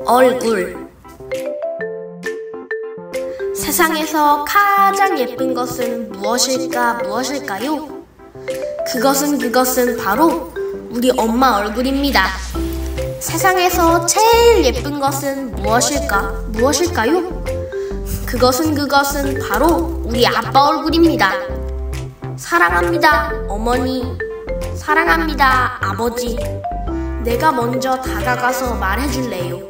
얼굴. 세상에서 가장 예쁜 것은 무엇일까요? 그것은 바로 우리 엄마 얼굴입니다. 세상에서 제일 예쁜 것은 무엇일까요? 그것은 바로 우리 아빠 얼굴입니다. 사랑합니다, 어머니. 사랑합니다, 아버지. 내가 먼저 다가가서 말해줄래요.